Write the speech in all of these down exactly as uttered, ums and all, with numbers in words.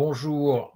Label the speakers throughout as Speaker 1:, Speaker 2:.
Speaker 1: bonjour.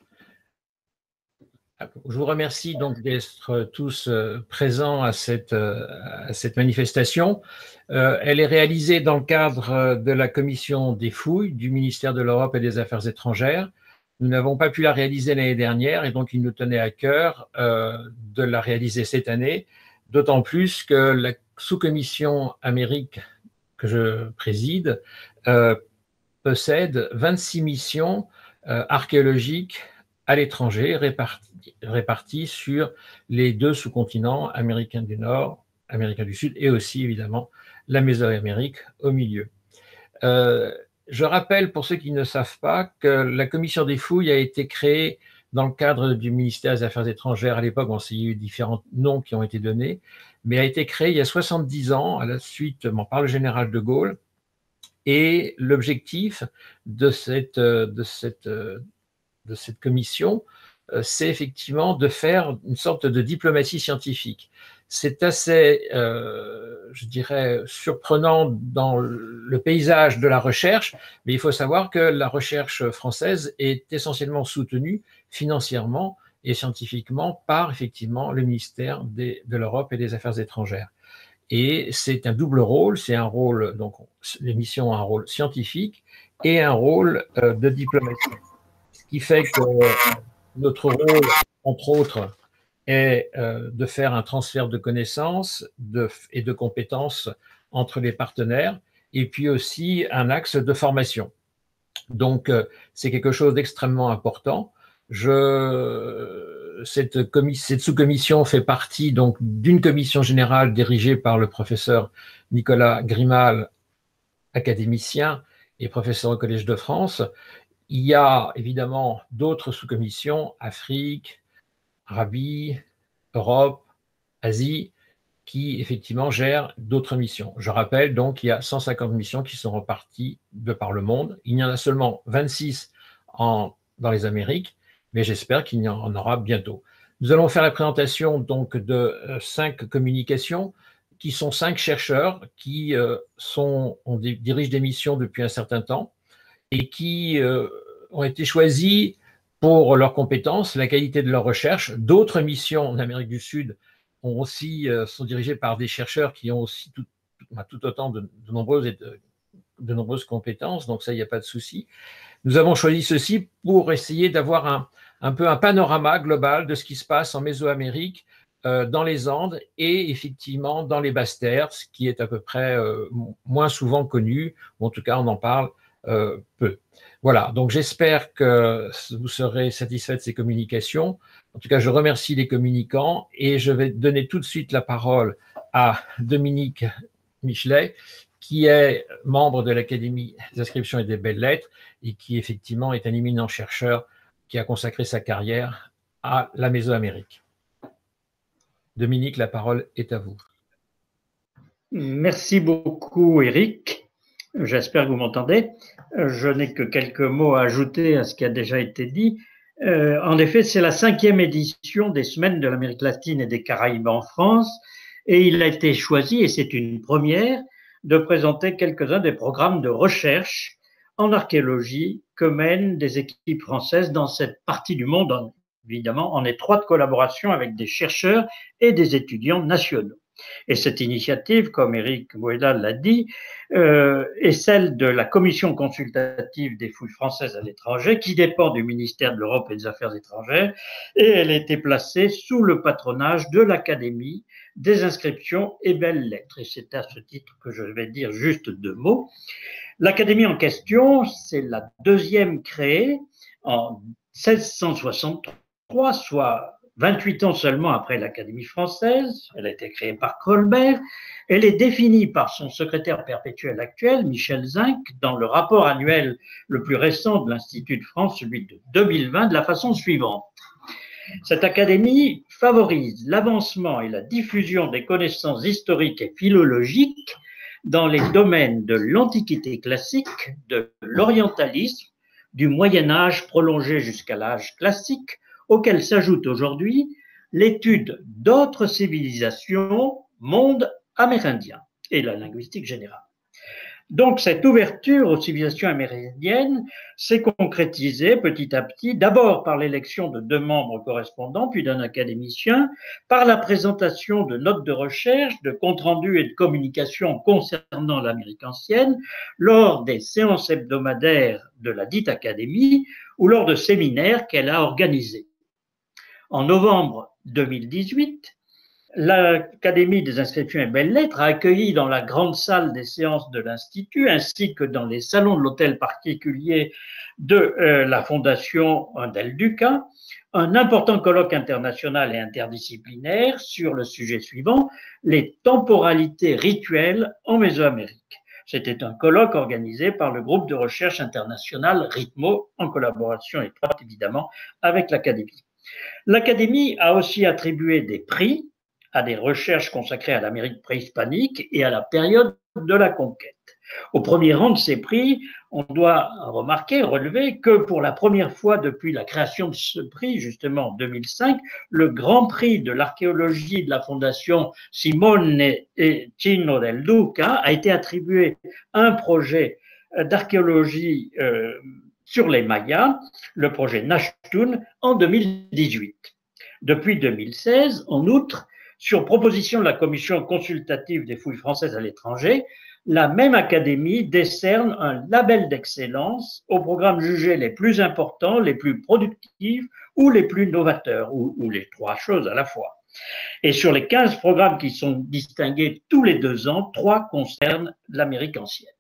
Speaker 1: Je vous remercie donc d'être tous présents à cette, à cette manifestation. Elle est réalisée dans le cadre de la commission des fouilles du ministère de l'Europe et des Affaires étrangères. Nous n'avons pas pu la réaliser l'année dernière et donc il nous tenait à cœur de la réaliser cette année, d'autant plus que la sous-commission Amérique que je préside possède vingt-six missions archéologiques à l'étranger, répartis, répartis sur les deux sous-continents, américain du Nord, américain du Sud, et aussi évidemment la Mésoamérique au milieu. Euh, je rappelle pour ceux qui ne savent pas que la commission des fouilles a été créée dans le cadre du ministère des Affaires étrangères à l'époque. Bon, il y a eu différents noms qui ont été donnés, mais a été créée il y a soixante-dix ans à la suite bon, par le général de Gaulle. Et l'objectif de cette, de cette de cette commission, c'est effectivement de faire une sorte de diplomatie scientifique. C'est assez, euh, je dirais, surprenant dans le paysage de la recherche, mais il faut savoir que la recherche française est essentiellement soutenue financièrement et scientifiquement par, effectivement, le ministère des, de l'Europe et des Affaires étrangères. Et c'est un double rôle, c'est un rôle, donc l'émission a un rôle scientifique et un rôle euh, de diplomatie. Ce qui fait que notre rôle, entre autres, est euh, de faire un transfert de connaissances de, et de compétences entre les partenaires, et puis aussi un axe de formation. Donc, euh, c'est quelque chose d'extrêmement important. Je, cette, cette sous-commission fait partie donc d'une commission générale dirigée par le professeur Nicolas Grimal, académicien et professeur au Collège de France. Il y a évidemment d'autres sous-commissions, Afrique, Arabie, Europe, Asie, qui effectivement gèrent d'autres missions. Je rappelle donc qu'il y a cent cinquante missions qui sont reparties de par le monde. Il y en a seulement vingt-six en, dans les Amériques, mais j'espère qu'il y en aura bientôt. Nous allons faire la présentation donc de cinq communications, qui sont cinq chercheurs qui euh, sont, on dirige des missions depuis un certain temps, et qui euh, ont été choisis pour leurs compétences, la qualité de leur recherche. D'autres missions en Amérique du Sud ont aussi, euh, sont dirigées par des chercheurs qui ont aussi tout, tout autant de, de, nombreuses et de, de nombreuses compétences, donc ça, il n'y a pas de souci. Nous avons choisi ceci pour essayer d'avoir un, un peu un panorama global de ce qui se passe en Mésoamérique, euh, dans les Andes et effectivement dans les Basses-Terres, ce qui est à peu près euh, moins souvent connu, ou en tout cas on en parle Euh, peu. Voilà, donc j'espère que vous serez satisfait de ces communications. En tout cas, je remercie les communicants et je vais donner tout de suite la parole à Dominique Michelet, qui est membre de l'Académie des inscriptions et des belles-lettres et qui effectivement est un éminent chercheur qui a consacré sa carrière à la Mésoamérique. Dominique, la parole est à vous.
Speaker 2: Merci beaucoup, Eric. J'espère que vous m'entendez. Je n'ai que quelques mots à ajouter à ce qui a déjà été dit. Euh, en effet, c'est la cinquième édition des Semaines de l'Amérique latine et des Caraïbes en France, et il a été choisi, et c'est une première, de présenter quelques-uns des programmes de recherche en archéologie que mènent des équipes françaises dans cette partie du monde, évidemment en étroite collaboration avec des chercheurs et des étudiants nationaux. Et cette initiative, comme Éric Boéda l'a dit, euh, est celle de la Commission consultative des fouilles françaises à l'étranger, qui dépend du ministère de l'Europe et des Affaires étrangères, et elle a été placée sous le patronage de l'Académie des inscriptions et belles-lettres. Et c'est à ce titre que je vais dire juste deux mots. L'Académie en question, c'est la deuxième créée en seize cent soixante-trois, soit vingt-huit ans seulement après l'Académie française. Elle a été créée par Colbert. Elle est définie par son secrétaire perpétuel actuel, Michel Zinc, dans le rapport annuel le plus récent de l'Institut de France, celui de deux mille vingt, de la façon suivante. Cette académie favorise l'avancement et la diffusion des connaissances historiques et philologiques dans les domaines de l'Antiquité classique, de l'orientalisme, du Moyen-Âge prolongé jusqu'à l'âge classique, auquel s'ajoute aujourd'hui l'étude d'autres civilisations, monde amérindien et la linguistique générale. Donc, cette ouverture aux civilisations amérindiennes s'est concrétisée petit à petit, d'abord par l'élection de deux membres correspondants, puis d'un académicien, par la présentation de notes de recherche, de comptes rendus et de communications concernant l'Amérique ancienne lors des séances hebdomadaires de la dite académie ou lors de séminaires qu'elle a organisés. En novembre deux mille dix-huit, l'Académie des inscriptions et belles-lettres a accueilli dans la grande salle des séances de l'Institut ainsi que dans les salons de l'hôtel particulier de euh, la Fondation Del Duca un important colloque international et interdisciplinaire sur le sujet suivant, les temporalités rituelles en Mésoamérique. C'était un colloque organisé par le groupe de recherche international RITMO en collaboration étroite évidemment avec l'Académie. L'Académie a aussi attribué des prix à des recherches consacrées à l'Amérique préhispanique et à la période de la conquête. Au premier rang de ces prix, on doit remarquer, relever que pour la première fois depuis la création de ce prix, justement en deux mille cinq, le Grand Prix de l'archéologie de la Fondation Simone et Chino del Duca a été attribué à un projet d'archéologie euh, sur les Mayas, le projet Nashtun, en deux mille dix-huit. Depuis deux mille seize, en outre, sur proposition de la Commission consultative des fouilles françaises à l'étranger, la même Académie décerne un label d'excellence aux programmes jugés les plus importants, les plus productifs ou les plus novateurs, ou, ou les trois choses à la fois. Et sur les quinze programmes qui sont distingués tous les deux ans, trois concernent l'Amérique ancienne.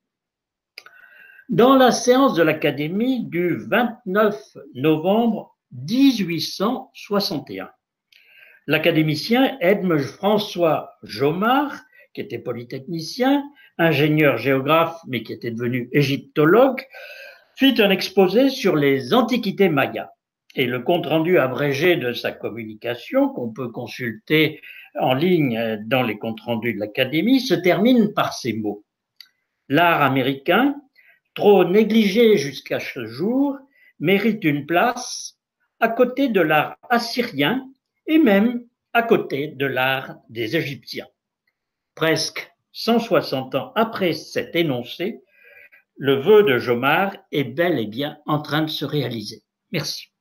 Speaker 2: Dans la séance de l'Académie du vingt-neuf novembre mille huit cent soixante et un, l'académicien Edme François Jomard, qui était polytechnicien, ingénieur géographe, mais qui était devenu égyptologue, fit un exposé sur les antiquités mayas. Et le compte-rendu abrégé de sa communication, qu'on peut consulter en ligne dans les comptes rendus de l'Académie, se termine par ces mots. L'art américain, trop négligé jusqu'à ce jour, mérite une place à côté de l'art assyrien et même à côté de l'art des Égyptiens. Presque cent soixante ans après cet énoncé, le vœu de Jomard est bel et bien en train de se réaliser. Merci.